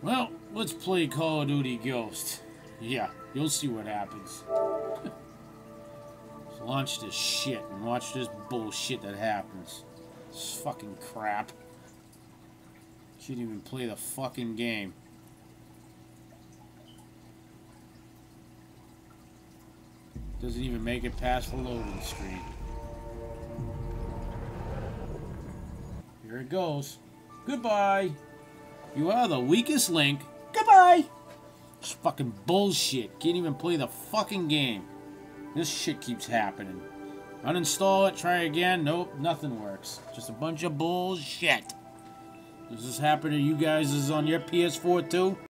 Well, let's play Call of Duty Ghosts. Yeah, you'll see what happens. Let's launch this shit and watch this bullshit that happens. This fucking crap. Shouldn't even play the fucking game. Doesn't even make it past the loading screen. Here it goes. Goodbye. You are the weakest link. Goodbye. It's fucking bullshit. Can't even play the fucking game. This shit keeps happening. Uninstall it, try again. Nope, nothing works. Just a bunch of bullshit. Does this happen to you guys on your PS4 too?